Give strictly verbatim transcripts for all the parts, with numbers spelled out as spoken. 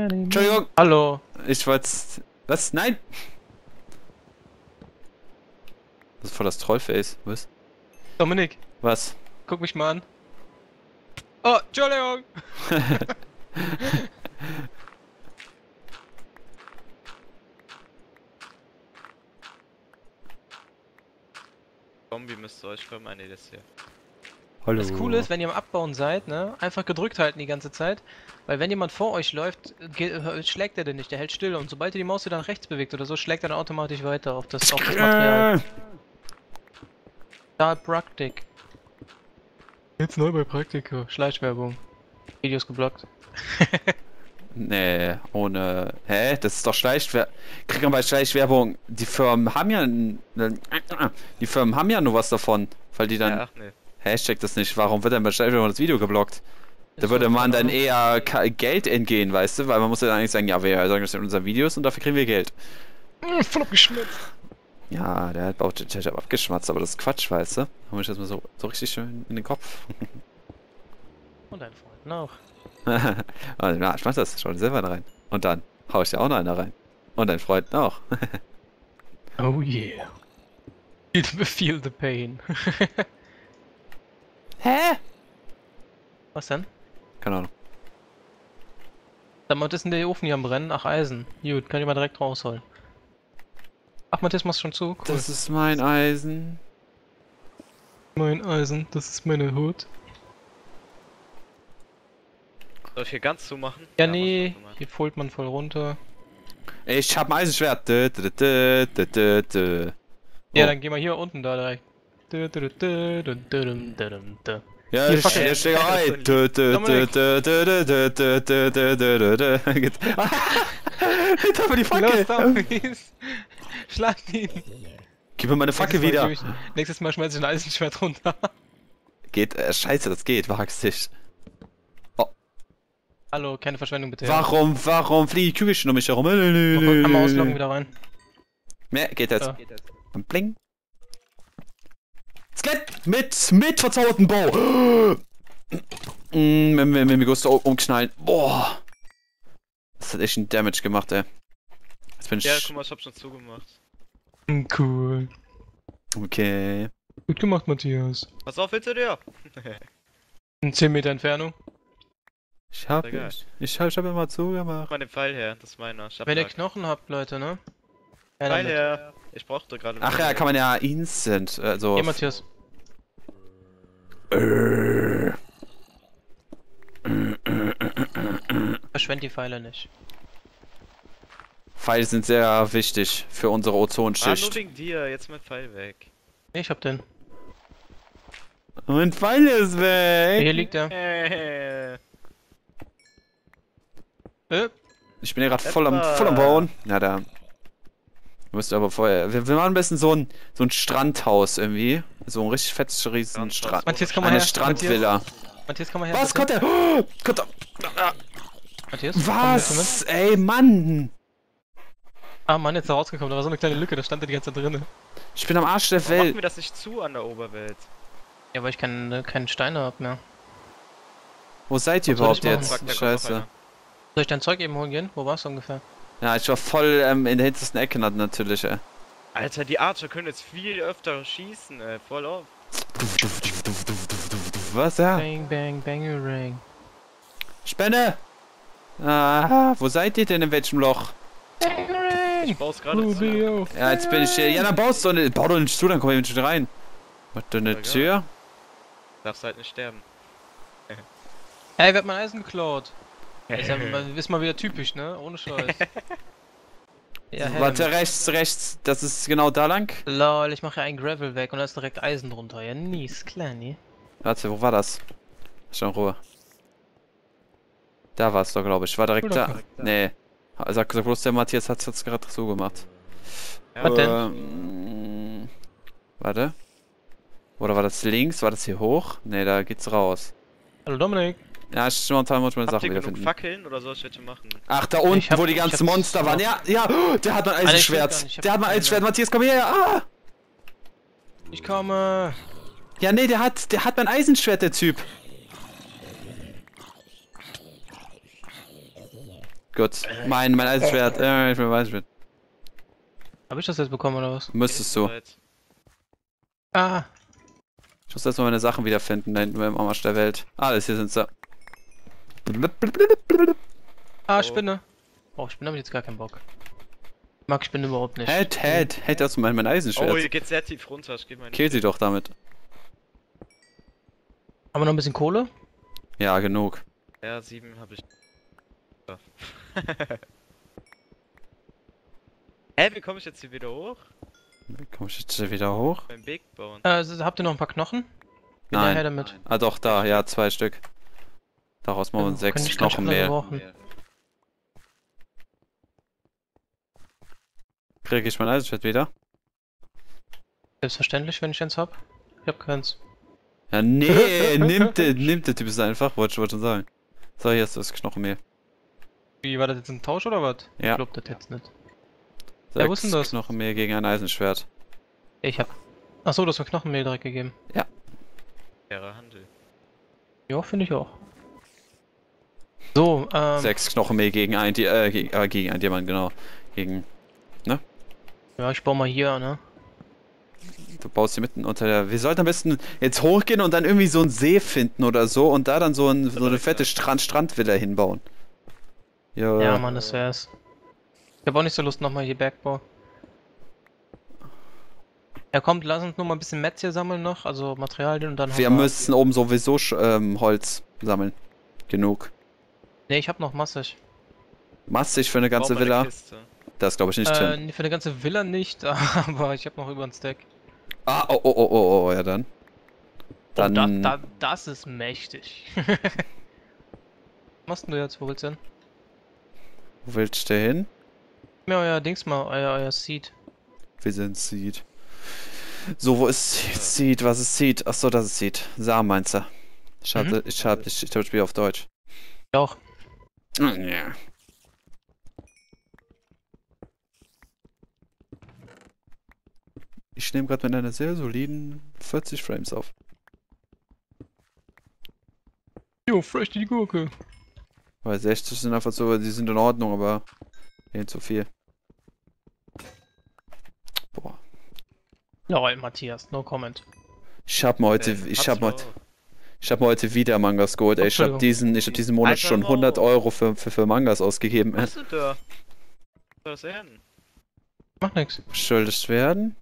Entschuldigung. Hallo. Ich wollte... Was? Nein! Das ist voll das Trollface. Was? Dominik. Was? Guck mich mal an. Oh, Entschuldigung. Zombie müsste euch kommen. Ah, nee, das hier. Hallo. Das Coole ist, wenn ihr am Abbauen seid, ne, einfach gedrückt halten die ganze Zeit. Weil wenn jemand vor euch läuft, schlägt er den nicht, der hält still. Und sobald ihr die Maus wieder nach rechts bewegt oder so, schlägt er dann automatisch weiter auf das, auf das Material. Da, Praktik. Jetzt neu bei Praktika. Schleichwerbung. Videos geblockt. Nee, ohne... Hä? Das ist doch Schleichwerbung. Kriegt man bei Schleichwerbung... Die Firmen haben ja... Die Firmen haben ja nur was davon. Weil die dann... Ja, ach nee. Hä, ich check das nicht. Warum wird denn bei Schleichwerbung das Video geblockt? Da würde man dann eher Geld entgehen, weißt du? Weil man muss ja eigentlich sagen, ja, wir sagen das in unseren Videos und dafür kriegen wir Geld. Voll abgeschmitzt. Ja, der hat auch den Chat abgeschmatzt, aber das ist Quatsch, weißt du? Hol mich das mal so, so richtig schön in den Kopf. Und dein Freund auch. Ja, ich mach das, schau dir selber da rein. Und dann hau ich dir auch noch einer rein. Und dein Freund auch. Oh yeah. Feel the pain. Hä? Was denn? Keine Ahnung. Sag mal, was ist denn der Ofen hier am Brennen? Ach, Eisen. Gut, kann ich mal direkt rausholen. Ach, Matthias, machst schon zu? Cool. Das ist mein Eisen. Mein Eisen, das ist meine Hut. Soll ich hier ganz zumachen? Ja, mach nee, schon mal. hier holt man voll runter. Ich hab ein Eisenschwert. Dö, dö, dö, dö, dö, dö. Ja, Oh. dann geh mal hier unten da direkt. Dö, dö, dö, dö, dö, dö, dö, dö. Ja, Hier, ich fuck, stehe ey. steh rein. Dö, dö, dö, Dominik. dö, dö, dö, dö, dö, dö, dö, dö, dö, dö. Jetzt haben wir die Los, Fackel. Zombies! Schlag ihn! Gib mir meine Fackel Nächstes Mal wieder. geb ich- Nächstes Mal schmeiß ich ein Eisenschwert runter. Geht, äh, scheiße, das geht, wag's nicht. Hallo, keine Verschwendung bitte. Warum, warum fliegen die Kügelchen um mich herum? Nö, nö, nö, Einmal nö. ausloggen wieder rein. Ne, geht jetzt. Ja. Und bling. Skelett mit, mit verzauberten Bow. Mm, wenn wir, wenn wir Gusto umknallen. Boah. Das hat echt einen Damage gemacht, ey. Jetzt bin ich... Ja, guck mal, ich hab schon zugemacht. Hm, cool. Okay. Gut gemacht, Matthias. Pass auf, hinter dir! In zehn Meter Entfernung. Ich hab, Sehr geil. ich, ich hab, ich hab immer zugemacht. Mach mal den Pfeil her, das ist meiner. Ich hab Wenn ihr da- Knochen habt, Leute, ne? Ja, Pfeil damit. her! Ich brauchte gerade. Ach ja, kann man ja instant, also... Hier, Matthias. Äh. Verschwend die Pfeile nicht. Pfeile sind sehr wichtig für unsere Ah, nur Ozonschicht. wegen dir, jetzt mein Pfeil weg. Nee, ich hab den. Mein Pfeil ist weg! Hier liegt er. Äh, Äh, Ich bin ja gerade voll am, Etwa. voll am Bauen. Na da. Müsste aber vorher. Wir, wir machen am besten so ein, so ein Strandhaus irgendwie. So ein richtig fettes riesen Strandhaus. Strand. Matthias, komm mal Eine her. Strandvilla. Matthias, komm mal her. Was? bitte. Kommt der? Oh, kommt der? Ah, Matthias, komm mal jetzt Was? Ey, Mann! Ah, Mann, jetzt ist er rausgekommen. Da war so eine kleine Lücke, da stand er die ganze Zeit drin. Ich bin am Arsch der warum machen Welt. wir das nicht zu an der Oberwelt? Ja, weil ich keine, keine Steine hab mehr. Wo seid ihr Was soll ich überhaupt machen? jetzt? Fuck, da kommt noch Scheiße. einer. Soll ich dein Zeug eben holen gehen? Wo warst du ungefähr? Ja, ich war voll ähm, in der hintersten Ecke nat- natürlich, ey. Alter, die Archer können jetzt viel öfter schießen, ey. Voll auf. Was, ja? Bang, bang, bangerang. Spenne! Ah, wo seid ihr denn, in welchem Loch? Bangerang! Ich baue gerade zu. Rubio! Ja, jetzt bin ich hier. Ja, dann baust du nicht. Bau doch nicht zu, dann komm ich nicht rein. Was denn eine Ja, Tür? Darfst halt nicht sterben. Ey, wer hat mein Eisen geklaut? Ist, ja, ist mal wieder typisch, ne? Ohne Scheiß. Ja, hä, Warte, rechts, rechts. Das ist genau da lang. Lol, ich mache ja ein Gravel weg und da ist direkt Eisen drunter. Ja, nice, klar, ne? Warte, wo war das? Schon Ruhe. Da war es doch, glaube ich. War direkt Oder da. direkt da. Nee. Sag, sag bloß, der Matthias hat es gerade so gemacht. Ja, Was denn? Ähm, warte. Oder war das links? War das hier hoch? Nee, da geht's raus. Hallo Dominik. Ja, ich momentan muss ich meine habt Sachen ihr genug wiederfinden. Fackeln oder soll ich welche machen? Ach, da unten, Ich hab- wo die ich ganzen hab's Monster noch. waren. Ja, ja, oh, der hat mein Alter, ich will gar Eisenschwert. nicht, ich hab Der hat mein keine. Eisenschwert. Matthias, komm her. Ah! Ich komme. Ja, nee, der hat, der hat mein Eisenschwert, der Typ. Gut. Mein, mein Eisenschwert. Äh, ich will mein Eisenschwert. Hab ich das jetzt bekommen oder was? Müsstest du. Ah, Ich muss erstmal meine Sachen wiederfinden, da hinten beim Arsch der Welt. Alles, hier sind sie. ah, Oh. Spinne. Oh, Spinne hab ich jetzt gar keinen Bock. Ich mag Spinne überhaupt nicht. Head, head, head aus mein, mein Oh, hier Eisenschwert. geht's sehr tief runter. Ich geh mal Kill sie doch damit. Haben wir noch ein bisschen Kohle? Ja, genug. Ja, sieben habe ich. Ja. Hä, wie komme ich jetzt hier wieder hoch? Komm ich jetzt hier wieder hoch? Beim Big Bone. Äh, s- habt ihr noch ein paar Knochen? Bin Nein. ja her damit. Ah doch, da, ja, zwei Stück. Daraus machen wir Ja, sechs könnte ich ganz Knochen schnell mehr. gebrauchen. Krieg ich mein Eisenschwert wieder? Selbstverständlich, wenn ich eins hab. Ich hab keins. Ja, nee, nimmt der, nimmt der Typ es einfach, wollte ich wollte schon sagen. So, hier ist das Knochenmehl. Wie, war das jetzt ein Tausch oder was? Ja. Ich glaub das jetzt nicht. Sechs Ja, wo ist denn das? Knochenmehl gegen ein Eisenschwert. Ich hab. Achso, du hast mir Knochenmehl direkt gegeben. Fairer Handel. Ja, finde ich auch. So, ähm. Sechs Knochenmehl gegen ein, Di äh, gegen, äh, gegen ein Diamant, genau. Gegen, Ja, ich baue mal hier, ne? du baust hier mitten unter der... Wir sollten am besten jetzt hochgehen und dann irgendwie so einen See finden oder so und da dann so, ein, so eine fette Strand Strandvilla hinbauen. Ja, Ja, Mann, das wär's. Ich hab auch nicht so Lust nochmal hier Bergbau. Ja, kommt, lass uns nur mal ein bisschen Metz hier sammeln noch, also Materialien und dann wir hauen müssen oben sowieso sch- ähm, Holz sammeln. Genug. Ne, ich hab noch massig. Massig für eine ganze Brauch mal eine Villa. Kiste. Das glaube ich nicht, Äh, Tim. nee, für eine ganze Villa nicht, aber ich hab noch über einen Stack. Ah, oh, oh, oh, oh, oh, ja dann. Dann... Oh, da, da, das ist mächtig. Was machst denn du jetzt? Wo willst du hin? Wo willst du hin? Mir euer Dings mal, euer, euer Seed. Wir sind Seed. So, wo ist Seed? Was ist Seed? Achso, das ist Seed. Samen meinst du? Ich hatte, ich hab, ich, ich hab Spiel auf Deutsch. Ich auch. Ja. Ich nehme gerade mit einer sehr soliden vierzig Frames auf. Jo, fresh die Gurke. Weil sechzig sind einfach so, die sind in Ordnung, aber nicht zu viel. Boah. Lol, Matthias, no comment. Ich hab mir heute, Äh, ich hab's hab mir mal heute, auch. ich hab mir heute wieder Mangas geholt. Ey, ich hab Entschuldigung. diesen, ich hab diesen Monat Alter, schon Mo. hundert Euro für, für, für Mangas ausgegeben. Was hast du da? Was soll das werden? Macht nix. Schuldig werden?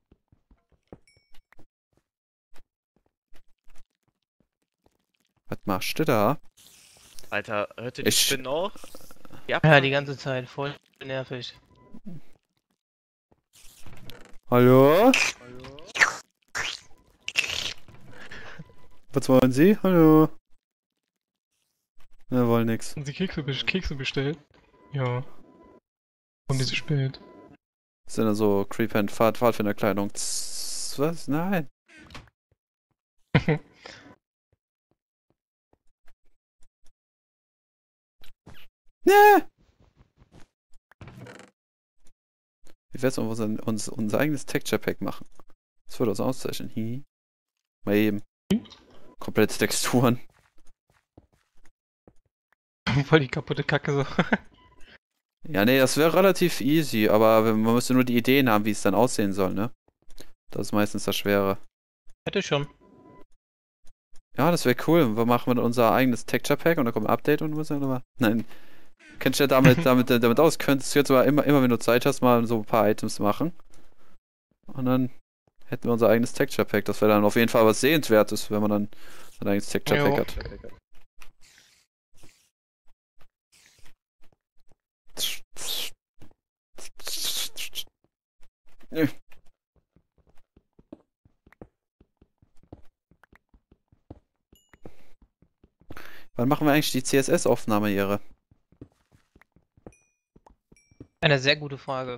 Was machst du da? Alter, hört ihr die Ich- Spinnen auch? Die Ja, die ganze Zeit, voll nervig. Hallo? Was wollen Sie? Hallo? Wir wollen nix. Haben Sie Kekse, Kekse bestellt? Ja. Warum die so spät? Das sind dann so Creep and Pfad, Pfadfinderkleidung. Tss, was? Nein. Ne! Wie wär's, wenn wir unser, uns, unser eigenes Texture Pack machen? Das würde uns auszeichnen. Hi. Mal eben. Komplette Texturen. Voll die kaputte Kacke so. Ja, nee, das wäre relativ easy, aber man müsste nur die Ideen haben, wie es dann aussehen soll, ne? Das ist meistens das Schwere. Hätte ich schon. Ja, das wäre cool. Wir machen wir unser eigenes Texture Pack und dann kommt ein Update und was aber. Nein. Kennst du ja damit, damit, damit aus? Könntest du jetzt aber immer, immer, wenn du Zeit hast, mal so ein paar Items machen. Und dann hätten wir unser eigenes Texture Pack. Das wäre dann auf jeden Fall was Sehenswertes, wenn man dann ein eigenes Texture Pack Jo. hat. Nö. Wann machen wir eigentlich die C S S-Aufnahme, Ihre? Eine sehr gute Frage.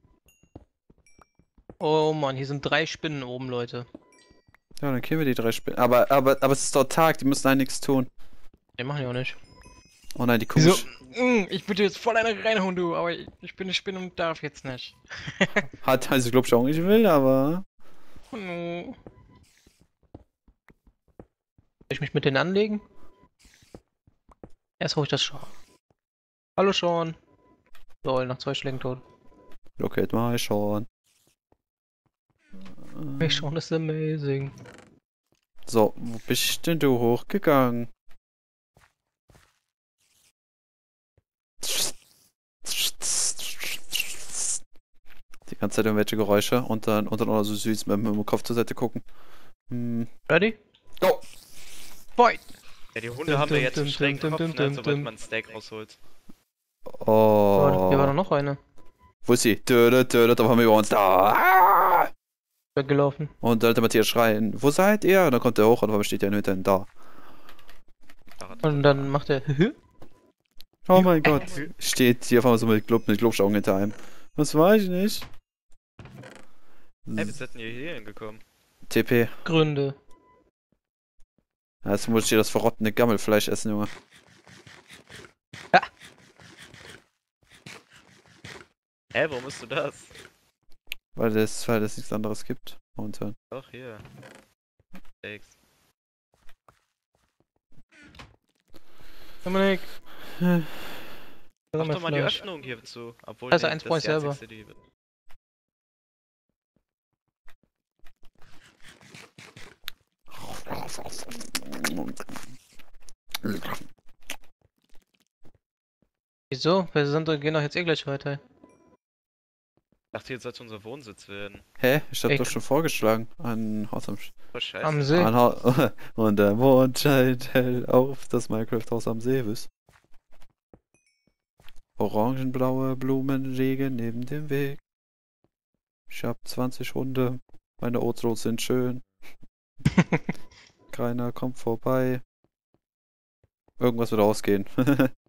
Oh Mann, hier sind drei Spinnen oben, Leute. Ja, dann killen wir die drei Spinnen. Aber, aber, aber es ist doch Tag, die müssen eigentlich nichts tun. Die machen ja auch nicht. Oh nein, die Wieso? komisch. Mm, ich würde jetzt voll eine reinhauen, du, aber ich, ich bin eine Spinne und darf jetzt nicht. Hat also, glaub ich, auch nicht will, aber. Oh no. Soll ich mich mit denen anlegen? Erst hol ich das Schaf. Hallo Sean. Lol, nach zwei Schlägen tot. Look at my Sean. Hey, Sean ist amazing. So, wo bist denn du hochgegangen? Die ganze Zeit irgendwelche Geräusche und dann, und dann auch so süß mit, mit dem Kopf zur Seite gucken. Hm. Ready? Go! Fight! Ja, die Hunde Dum, haben ja dum, jetzt dum, einen schrägen dum, Kopf, dum, ne, dum, sobald dum. man ein Steak rausholt. Oh, hier war doch Oh. noch eine. Wo ist sie? Dödö, dödö, da waren wir über uns da. Ah! Weggelaufen. Und dann hat der Matthias schreien, wo seid ihr? Und dann kommt er hoch und warum steht der hinter ihm da? Und dann macht er Oh mein Gott. Steht hier auf einmal so mit, Glub, mit Glubschaugen hinter einem. Das weiß ich nicht. Ey, wir sind hier hier hingekommen. T P. Gründe. Ja, jetzt muss ich dir das verrottene Gammelfleisch essen, Junge. Hä, warum musst du das? Weil es weil es nichts anderes gibt. Momentan. Doch, hier. Steaks. Dominik. Mach doch mal die Öffnung hier zu. Obwohl, Also nee, eins das brauch ist ich die selber. einzigste Liebe. Wieso? Wir sind, gehen doch jetzt eh gleich weiter. Ich dachte, jetzt sollte unser Wohnsitz werden. Hä? Ich hab Ich- doch schon vorgeschlagen. Ein Haus am Sch Oh, scheiße. Am See. ein ha Und der Mond scheint hell auf das Minecraft-Haus am See, wisst. Orangenblaue Blumen liegen neben dem Weg. Ich hab zwanzig Hunde. Meine Oatros sind schön. Keiner kommt vorbei. Irgendwas wird ausgehen.